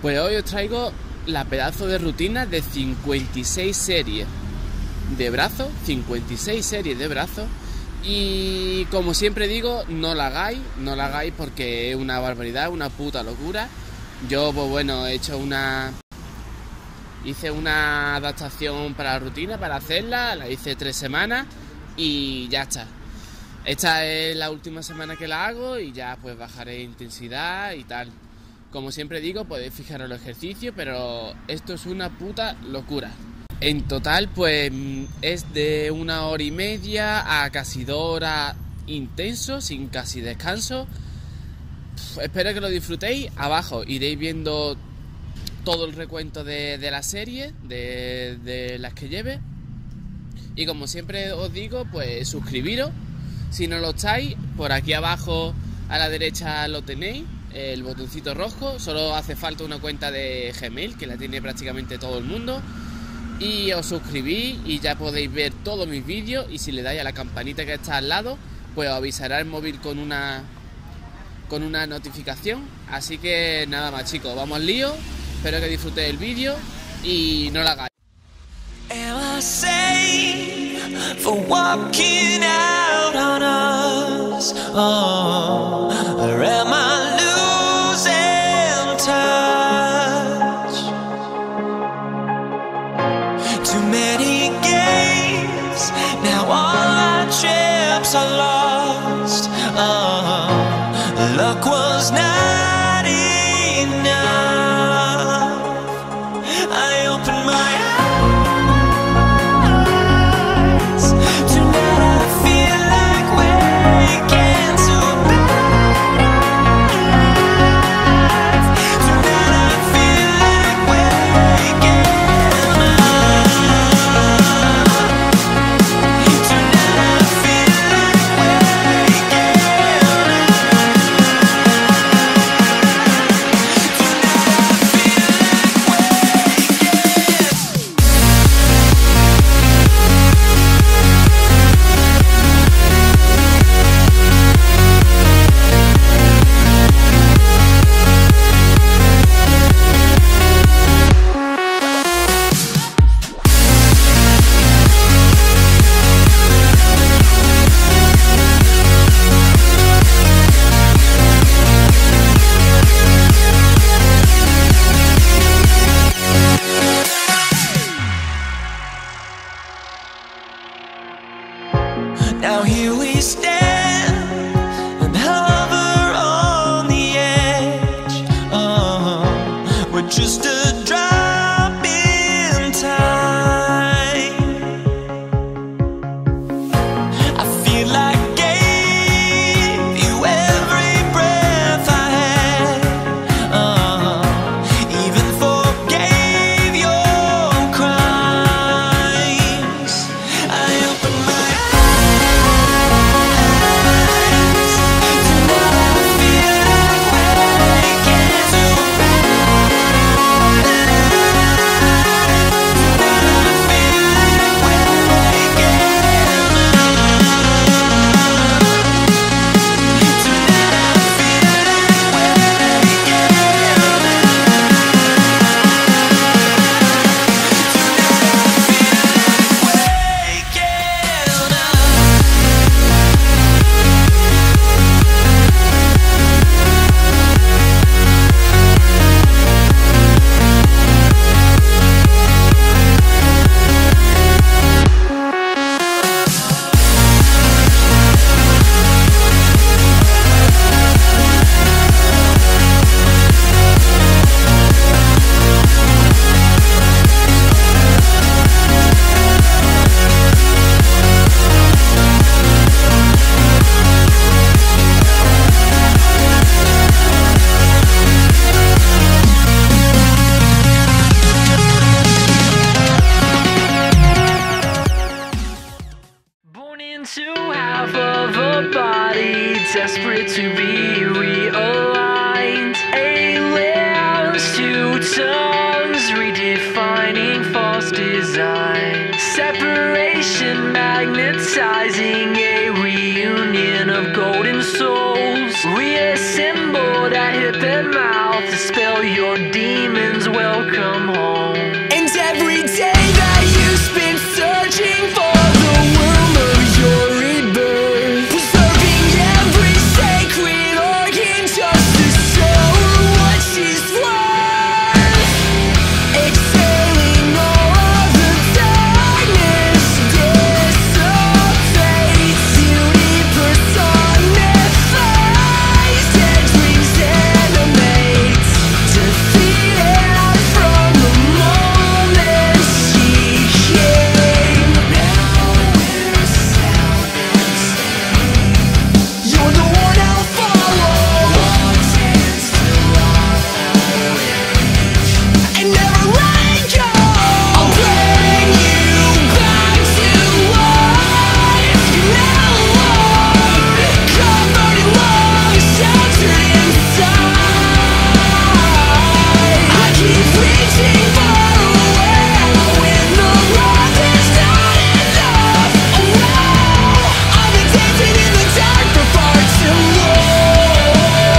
Pues hoy os traigo la pedazo de rutina de 56 series de brazos, 56 series de brazos. Y como siempre digo, no la hagáis porque es una barbaridad, una puta locura. Yo, pues bueno, hice una adaptación para la rutina, para hacerla, la hice 3 semanas y ya está. Esta es la última semana que la hago y ya pues bajaré intensidad y tal. Como siempre digo, podéis fijaros los ejercicios, pero esto es una puta locura. En total, pues es de 1 hora y media a casi 2 horas intenso, sin casi descanso. Espero que lo disfrutéis. Abajo iréis viendo todo el recuento de la serie, de las que lleve. Y como siempre os digo, pues suscribiros. Si no lo estáis, por aquí abajo a la derecha lo tenéis, el botoncito rojo. Solo hace falta una cuenta de Gmail, que la tiene prácticamente todo el mundo. Y os suscribís y ya podéis ver todos mis vídeos. Y si le dais a la campanita que está al lado, pues os avisará el móvil con una notificación. Así que nada más, chicos, vamos al lío. Espero que disfrutéis el vídeo y no la hagáis. For walking out on us, oh, or am I losing touch? Too many games, now all our chips are lost. Oh, luck was not enough. I opened my eyes. Now here we stand and hover on the edge. Oh, we're just a drop in time. I feel like I gave you every breath I had. Even forgave your crimes. I opened my eyes. Desperate to be realigned. Aliens, 2 tongues, redefining false design. Separation, magnetizing a reunion of golden souls. Reassembled at hip and mouth to spell your your demons welcome home. And every day that you spend searching for the womb of your rebirth, preserving every sacred organ just to show what she's worth, exhaling all of the darkness dissipates, beauty personifies, dead dreams animates, defeated from the moment she came. Now we're salvaged. You're the one I'll follow, and never let go. I'll bring you back to life. Now, Lord, covered in love, sheltered inside. I keep reaching far away when the love is not enough. Oh no, I've been dancing in the dark for far too long.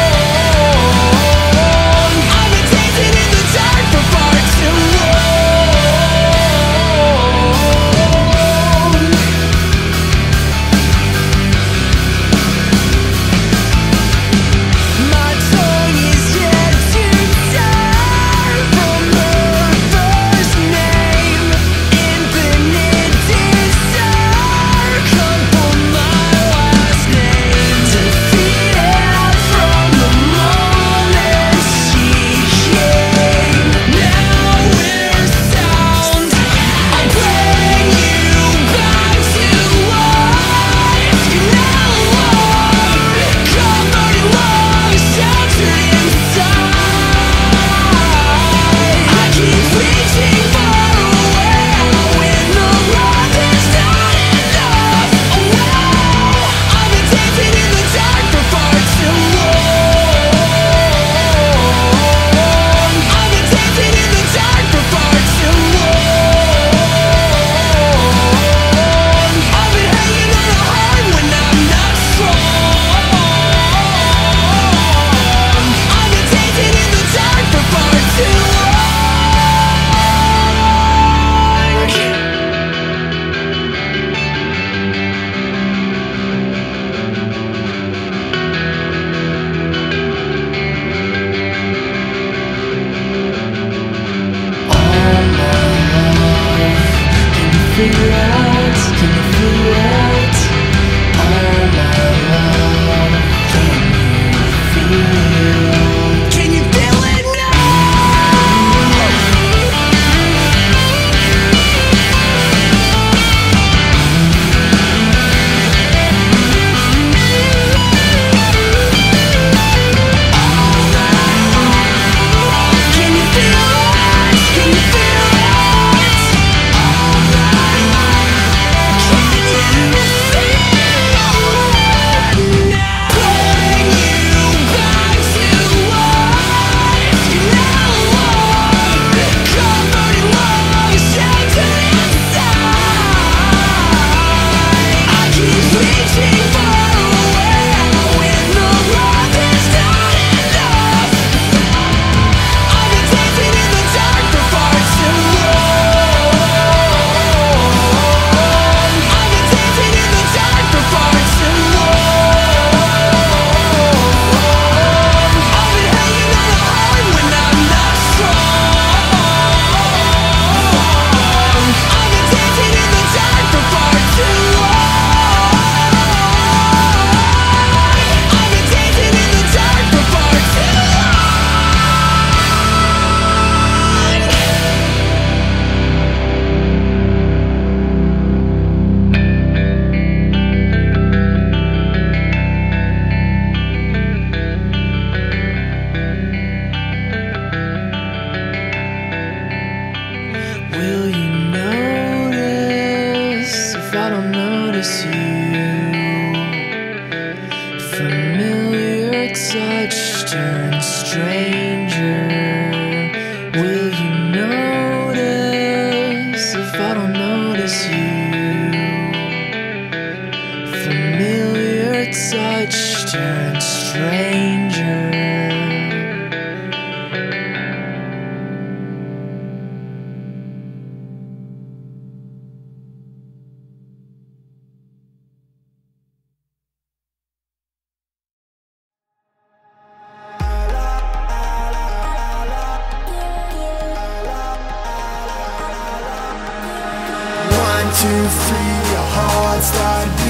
I've been dancing in the dark for far too long. My tongue is yet to die from her first name. Infinite desire come from my last name. Defeated from the moment she came. Now we're sound. I'll bring you back to life. Now, Lord, covered in love, sheltered inside. I keep reaching far away when the love is not enough. Oh no, I've been dancing in the dark for far too long. I've been dancing in the dark for far too long. I've been hanging on hard when I'm not strong. I've been dancing in the dark for far too long. Figure out, can you feel it? All my love, can you feel? Can you feel it Can you feel it? Can you feel it? 2, 3, your heart start